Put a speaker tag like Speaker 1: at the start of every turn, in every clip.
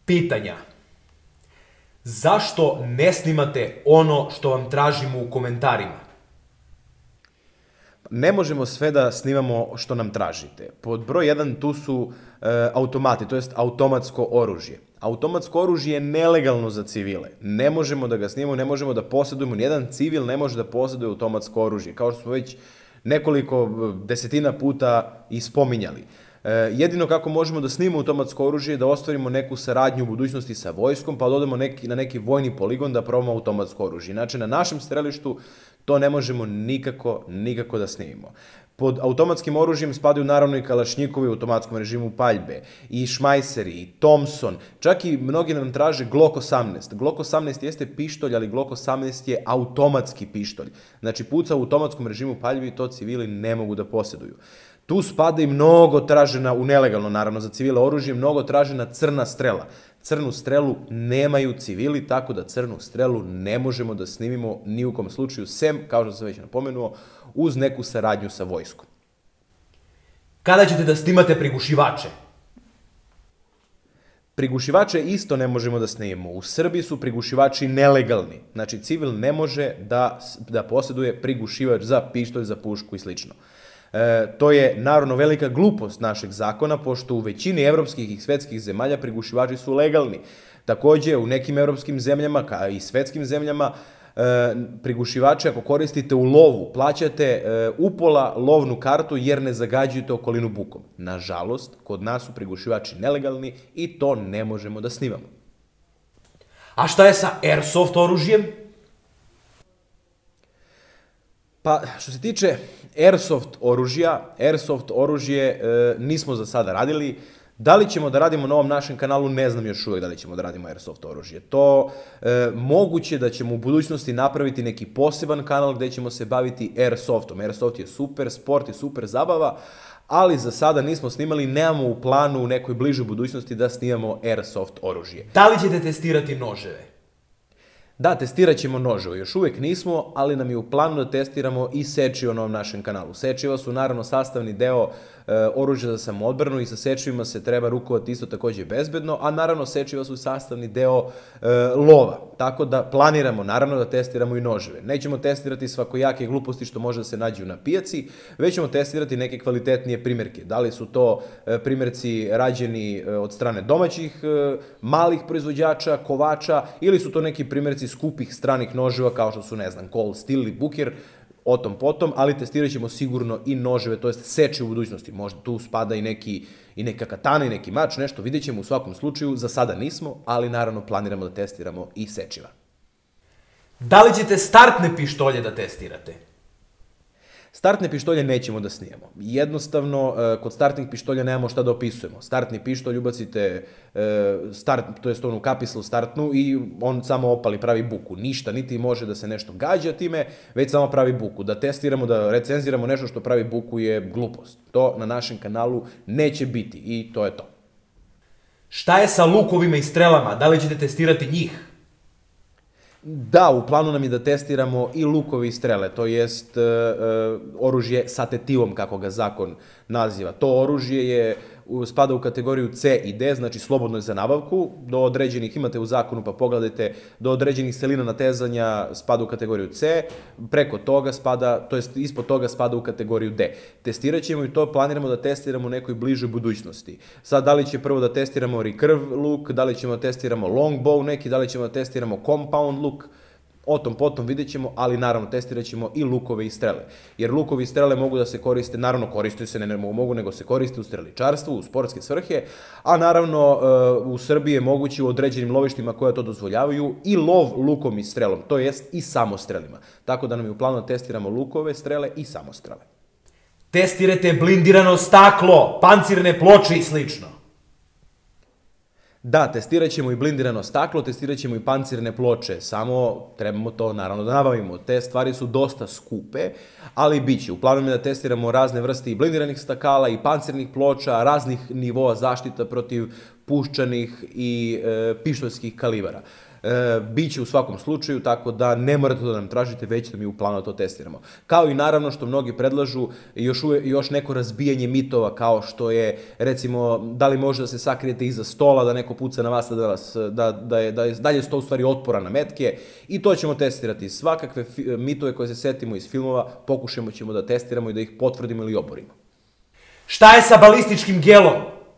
Speaker 1: Pitanja. Zašto ne snimate ono što vam tražimo u komentarima?
Speaker 2: Ne možemo sve da snimamo što nam tražite. Pod broj 1 tu su automati, to jest automatsko oružje. Automatsko oružje je nelegalno za civile. Ne možemo da ga snimamo, ne možemo da posjedujemo. Nijedan civil ne može da posjeduje automatsko oružje, kao što smo već nekoliko desetina puta i spominjali. Jedino kako možemo da snimamo automatsko oružje je da ostvarimo neku saradnju u budućnosti sa vojskom, pa da odemo na neki vojni poligon da probamo automatsko oružje. Inače, na našem strelištu to ne možemo nikako da snimimo. Pod automatskim oružjem spadaju naravno i kalašnjikovi u automatskom režimu paljbe, i šmajseri, i Thompson, čak i mnogi nam traže Glock 18. Glock 18 jeste pištolj, ali Glock 18 je automatski pištolj. Znači, puca u automatskom režimu paljbe i to civili ne mogu da posjeduju. Tu spada i mnogo tražena, u nelegalno naravno za civile oružje, mnogo tražena crna strela. Crnu strelu nemaju civili, tako da crnu strelu ne možemo da snimimo ni u kom slučaju, sem, kao što sam već napomenuo, uz neku saradnju sa vojskom.
Speaker 1: Kada ćete da snimate prigušivače?
Speaker 2: Prigušivače isto ne možemo da snimimo. U Srbiji su prigušivači nelegalni. Znači, civil ne može da posjeduje prigušivač za pištolj, za pušku i slično. To je naravno velika glupost našeg zakona, pošto u većini evropskih i svetskih zemalja prigušivači su legalni. Takođe, u nekim evropskim zemljama, kao i svetskim zemljama, prigušivače ako koristite u lovu, plaćate upola lovnu kartu jer ne zagađujete okolinu bukom. Nažalost, kod nas su prigušivači nelegalni i to ne možemo da snimamo.
Speaker 1: A šta je sa airsoft oružjem?
Speaker 2: Pa, što se tiče airsoft oružje nismo za sada radili. Da li ćemo da radimo na ovom našem kanalu, ne znam još uvek da li ćemo da radimo airsoft oružje. To moguće da ćemo u budućnosti napraviti neki poseban kanal gde ćemo se baviti airsoftom. Airsoft je super sport i super zabava, ali za sada nismo snimali, nemamo u planu u nekoj bližoj budućnosti da snimamo airsoft oružje.
Speaker 1: Da li ćete testirati noževe?
Speaker 2: Da, testirat ćemo noževe. Još uvek nismo, ali nam je u planu da testiramo i sečiva na ovom našem kanalu. Sečiva su naravno sastavni deo oružja za samoodbranu i sa sečivima se treba rukovati isto takođe bezbedno, a naravno sečiva su sastavni deo lova. Tako da planiramo naravno da testiramo i noževe. Nećemo testirati svakojake gluposti što može da se nađu na pijaci, već ćemo testirati neke kvalitetnije primerke. Da li su to primerci rađeni od strane domaćih malih proizvođača, kovača, ili su to neki primerci skupih stranih noževa kao što su, ne znam, Cold Steel ili Booker, o tom potom, ali testirat ćemo sigurno i noževe, to jest seče u budućnosti. Možda tu spada i neka katana i neki mač, nešto vidjet ćemo u svakom slučaju. Za sada nismo, ali naravno planiramo da testiramo i sečiva.
Speaker 1: Da li ćete startne pištolje da testirate?
Speaker 2: Startne pištolje nećemo da snijemo. Jednostavno, kod startnih pištolja nemamo šta da opisujemo. Startni pištolj ubacite to jest onu kapislu startnu i on samo opali, pravi buku. Ništa, niti može da se nešto gađa time, već samo pravi buku. Da testiramo, da recenziramo nešto što pravi buku je glupost. To na našem kanalu neće biti i to je to.
Speaker 1: Šta je sa lukovima i strelama? Da li ćete testirati njih?
Speaker 2: Da, u planu nam je da testiramo i lukovi i strele, to jest oružje sa tetivom, kako ga zakon naziva. To oružje spada u kategoriju C i D, znači slobodno je za nabavku, do određenih, imate u zakonu pa pogledajte, do određenih selina natezanja spada u kategoriju C, preko toga spada, to jest ispod toga spada u kategoriju D. Testirat ćemo i to planiramo da testiramo u nekoj bližoj budućnosti. Sad, da li će prvo da testiramo recurve luk, da li ćemo da testiramo longbow neki, da li ćemo da testiramo compound luk, o tom potom vidjet ćemo, ali naravno testirat ćemo i lukove i strele. Jer lukovi i strele mogu da se koriste, naravno koriste se, ne mogu, nego se koriste u streličarstvu, u sportske svrhe, a naravno u Srbiji je moguće u određenim lovištima koja to dozvoljavaju i lov lukom i strelom, to jest i samostrelima. Tako da nam je u planu da testiramo lukove, strele i samostrele.
Speaker 1: Testirate blindirano staklo, pancirne ploče i slično.
Speaker 2: Da, testirat ćemo i blindirano staklo, testirat ćemo i pancirne ploče, samo trebamo to naravno da nabavimo. Te stvari su dosta skupe, ali bit će. U planu je da testiramo razne vrste i blindiranih stakala i pancirnih ploča, raznih nivoa zaštita protiv puščanih i pištoljskih kalibara. Biće u svakom slučaju, tako da ne morate da nam tražite, već da mi u planu to testiramo. Kao i naravno što mnogi predlažu još neko razbijanje mitova, kao što je, recimo, da li može da se sakrijete iza stola, da neko puca na vas, da je dalje sto u stvari otporan na metke, i to ćemo testirati. Svakakve mitove koje se setimo iz filmova, pokušamo ćemo da testiramo i da ih potvrdimo ili oborimo.
Speaker 1: Šta je sa balističkim gelom?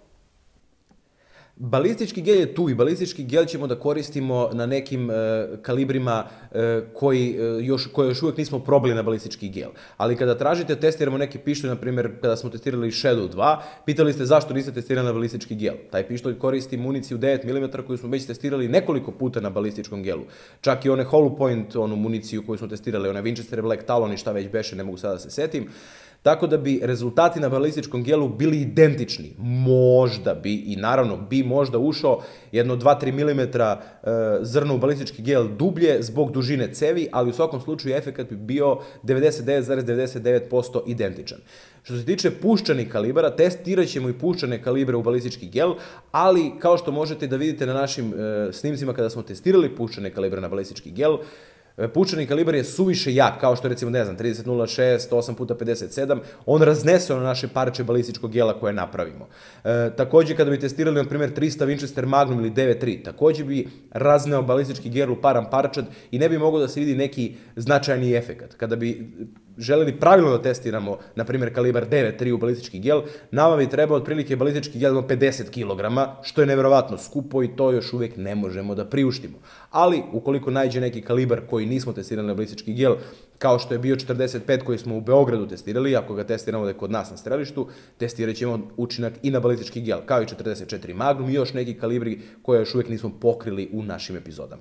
Speaker 2: Balistički gel je tu i balistički gel ćemo da koristimo na nekim kalibrima koje još uvek nismo probali na balistički gel. Ali kada tražite, testiramo neki pištolj, na primjer kada smo testirali Shadow 2, pitali ste zašto niste testirali na balistički gel. Taj pištolj koristi municiju 9 mm koju smo već testirali nekoliko puta na balističkom gelu. Čak i one Hollow Point, onu municiju koju smo testirali, one Winchester Black Talon i šta već beše, ne mogu sada da se setim. Tako da bi rezultati na balističkom gelu bili identični. Možda bi, i naravno bi možda ušao jedno 2-3 mm zrno u balistički gel dublje zbog dužine cevi, ali u svakom slučaju efekat bi bio 99,99% identičan. Što se tiče puščanih kalibara, testirat ćemo i puščane kalibre u balistički gel, ali kao što možete da vidite na našim snimcima kada smo testirali puščane kalibre na balistički gel, puščani kalibar je suviše jak, kao što recimo, ne znam, 30.06, 8x57, on raznese ono naše parče balističkog gela koje napravimo. Takođe, kada bi testirali, na primjer, 300 Winchester Magnum ili 9.3, takođe bi razneo balistički gel u param parčad i ne bi mogao da se vidi neki značajni efekat. Kada bi želeli pravilno da testiramo, na primjer, kalibar 9.3 u balistički gel, nama bi trebao otprilike balistički gel 50 kg, što je neverovatno skupo i to još uvek ne možemo da priuštimo. Ali, ukoliko nađe neki kalibar koji nismo testirali na balistički gel, kao što je bio 45 koji smo u Beogradu testirali, ako ga testiramo da je kod nas na strelištu, testirat ćemo učinak i na balistički gel, kao i 44 Magnum i još neki kalibri koje još uvek nismo pokrili u našim epizodama.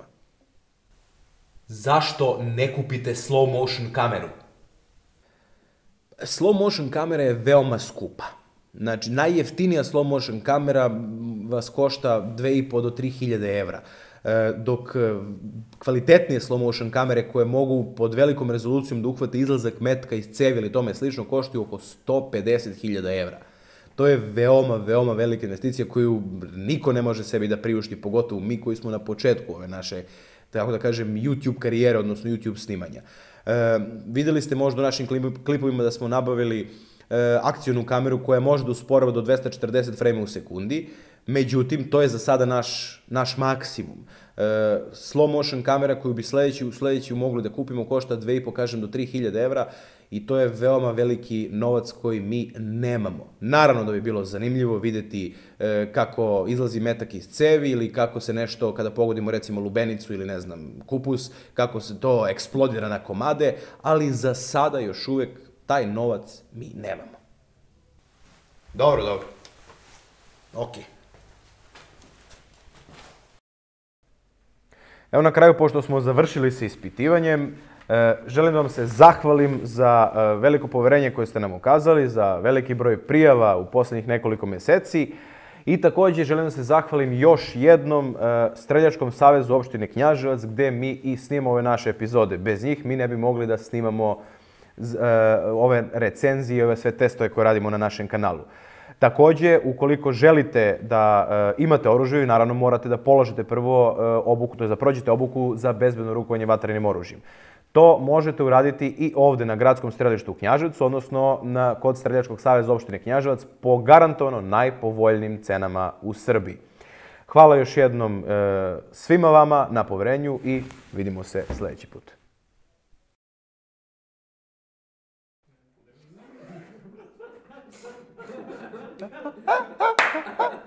Speaker 1: Zašto ne kupite slow motion kameru?
Speaker 2: Slow motion kamera je veoma skupa. Znači, najjeftinija slow motion kamera vas košta 2.500 do 3.000 evra, dok kvalitetnije slow motion kamere koje mogu pod velikom rezolucijom da uhvate izlazak metka iz cevi ili tome slično koštaju oko 150.000 evra. To je veoma, veoma velika investicija koju niko ne može sebi da priušti, pogotovo mi koji smo na početku ove naše, tako da kažem, YouTube karijere, odnosno YouTube snimanja. Videli ste možda u našim klipovima da smo nabavili akcionu kameru koja može da usporava do 240 frame u sekundi, međutim, to je za sada naš maksimum. Slow motion kamera koju bi sledeću mogli da kupimo košta 2.500, kažem, do 3.000 evra i to je veoma veliki novac koji mi nemamo. Naravno da bi bilo zanimljivo videti kako izlazi metak iz cevi ili kako se nešto, kada pogodimo recimo lubenicu ili ne znam, kupus, kako se to eksplodira na komade, ali za sada još uvek taj novac mi nemamo. Dobro. Okej. Evo na kraju, pošto smo završili sa ispitivanjem, želim da vam se zahvalim za veliko poverenje koje ste nam ukazali, za veliki broj prijava u poslednjih nekoliko meseci i takođe želim da se zahvalim još jednom Streljačkom savezu opštine Knjaževac gde mi i snimamo ove naše epizode. Bez njih mi ne bi mogli da snimamo ove recenzije i ove sve testove koje radimo na našem kanalu. Takođe, ukoliko želite da imate oružje, naravno morate da položite prvo obuku, to je da prođete obuku za bezbedno rukovanje vatrenim oružjem. To možete uraditi i ovde na gradskom strelištu u Knjaževcu, odnosno kod Streljačkog saveza opštine Knjaževac po garantovano najpovoljnijim cenama u Srbiji. Hvala još jednom svima vama na poverenju i vidimo se sledeći put. Ha ha ha ha!